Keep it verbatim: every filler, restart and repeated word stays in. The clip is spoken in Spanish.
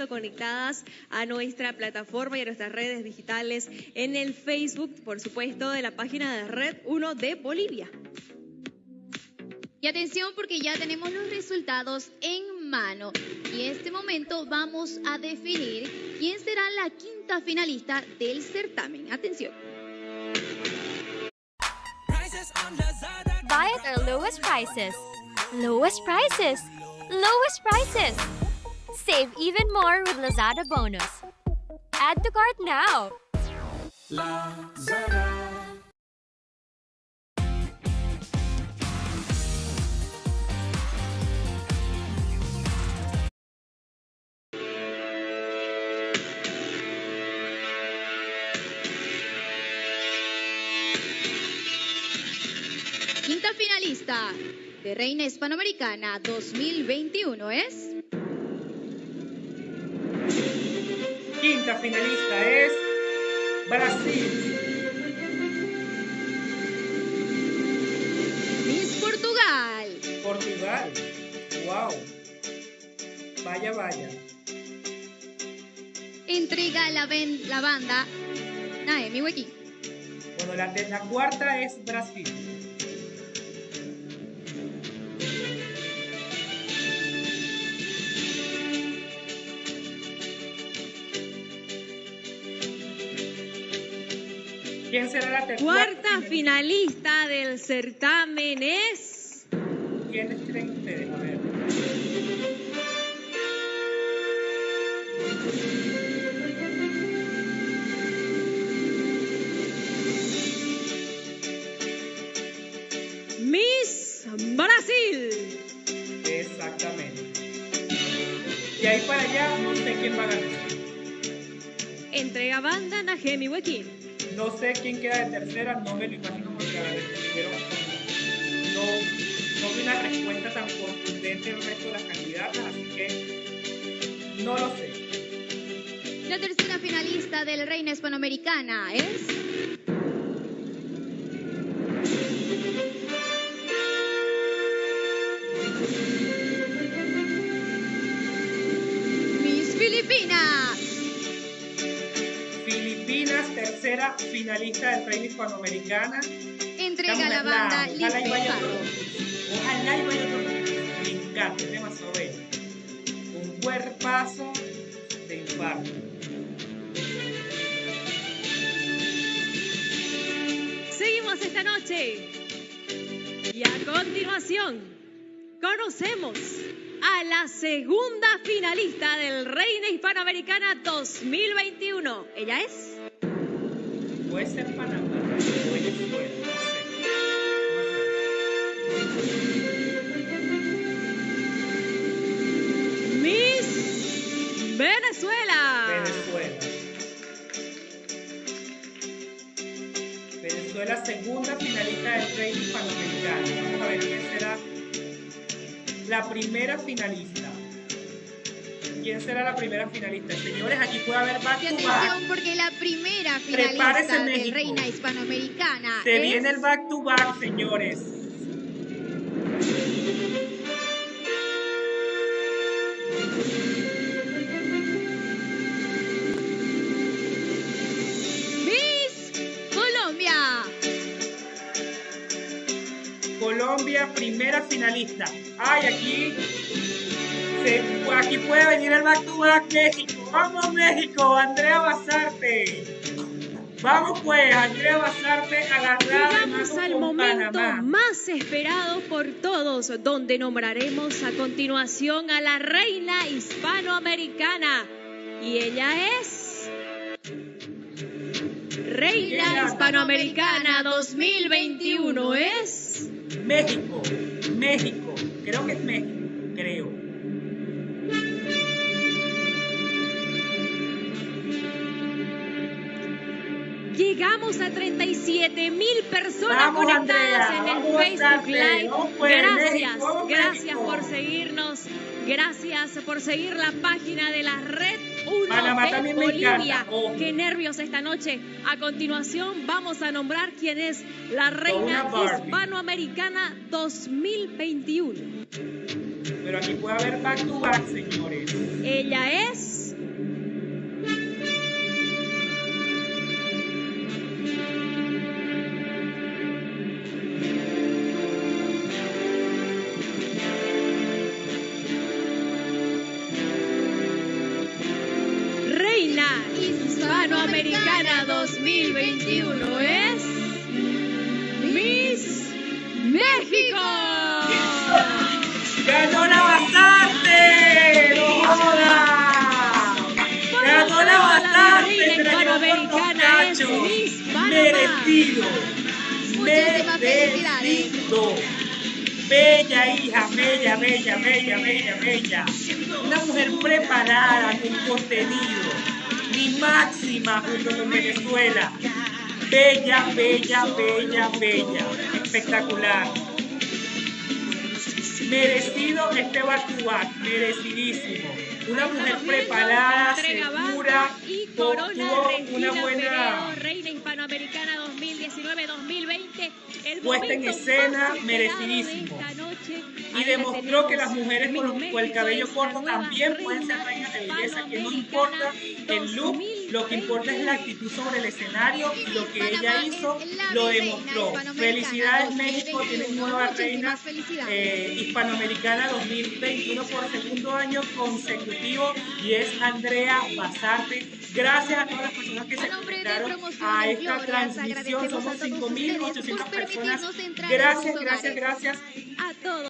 supuesto, conectadas a nuestra plataforma y a nuestras redes digitales en el Facebook, por supuesto, de la página de Red uno de Bolivia. Y atención porque ya tenemos los resultados en mano. Y en este momento vamos a definir quién será la quinta finalista del certamen. Atención. Buy at our lowest prices. Lowest prices. Lowest prices. Save even more with Lazada Bonus. Add to cart now. Lazada. Quinta finalista de Reina Hispanoamericana dos mil veintiuno es... Quinta finalista es Brasil. Miss Portugal. Portugal. Wow. Vaya, vaya. Entrega la, ben, la banda Naemi Huequín. Bueno, la, la cuarta es Brasil. ¿Quién será la tercera? Cuarta finalista del certamen es... ¿Quiénes creen ustedes? A ver. Miss Brasil. Exactamente. Y ahí para allá no sé quién va a ganar. Entrega banda Naemi Huequín. No sé quién queda de tercera, no me lo imagino porque a ver, pero no, no vi una respuesta tan contundente del resto de las candidatas, así que no lo sé. La tercera finalista del Reina Hispanoamericana es... Miss Filipinas. Filipinas, tercera finalista del Reina Hispanoamericana. Entrega la banda Liz Ojalá y vaya Pizarro. otro. Ojalá y vaya otro. Me encanta, es demasiado bello. Un cuerpazo de infarto. Seguimos esta noche. Y a continuación, conocemos a la segunda finalista del Reina Hispanoamericana dos mil veintiuno. Ella es... Puede ser Panamá o Venezuela, no sé. Miss Venezuela. Venezuela. Venezuela, segunda finalista del Reina Hispanoamericano. Vamos a ver quién será la primera finalista. ¿Quién será la primera finalista? Señores, aquí puede haber back Y to atención back. porque la primera Prepárese, finalista de México. Reina Hispanoamericana Se es... viene el back to back, señores. Miss Colombia. Colombia, primera finalista. Ay, aquí, se, aquí puede venir el back to back México. Vamos México, Andrea Basarte. Vamos pues, Andrea Basarte agarrada de Llegamos mano al con momento Panamá. más esperado por todos, donde nombraremos a continuación a la Reina Hispanoamericana. Y ella es... Reina Ella. Hispanoamericana dos mil veintiuno es... México, México. Creo que es México, creo. Llegamos a treinta y siete mil personas Vamos, conectadas Andrea, en el vamos, Facebook Basarte. Live. Vamos, pues, Gracias, México, vamos, gracias México. por seguirnos. Gracias por seguir la página de la Red uno Panamá de también me Bolivia. encanta, ojo. Qué nervios esta noche. A continuación vamos a nombrar quién es la Reina Una Barbie. Hispanoamericana dos mil veintiuno. Pero aquí puede haber back to back, señores. Ella es Hispanoamericana dos mil veintiuno es Miss México. ¡Ganó la Basarte! ¡No joda! ¡Ganó la Basarte! ¡Se la llevó por dos cachos! ¡Merecido! Muchísimas felicidades. ¡Merecido! Bella hija, bella, bella, bella, bella, bella. Una mujer preparada con contenido. Mi máxima junto con Venezuela. Bella, bella, bella, bella. Espectacular. Merecido este back to back, merecidísimo. Una mujer preparada, segura, y corona tuvo una Regina buena Peredo, Reina Hispanoamericana dos mil diecinueve dos mil veinte. El puesta en momento escena, más esperado merecidísimo. de esta noche. Y Ahí demostró la que las tenemos. mujeres con, Miss con el cabello México es corto la nueva también pueden ser reina reinas de belleza, que no hispanoamericana importa el look, lo que importa es la dos mil veinte. actitud sobre el escenario y lo que ella Panamá hizo es la lo reina demostró. hispanoamericana Felicidades dos mil México, veintiuno. tienen nueva Muchísimas reina felicidades. eh, hispanoamericana dos mil veintiuno por segundo año consecutivo y es Andrea Basarte. Gracias a todas las personas que se A nombre de conectaron Promociones a esta Glorias, transmisión. agradecemos Somos a todos cinco mil ustedes ochocientas por personas. permitirnos entrar en sus Gracias, gracias, hogares. gracias. A todos.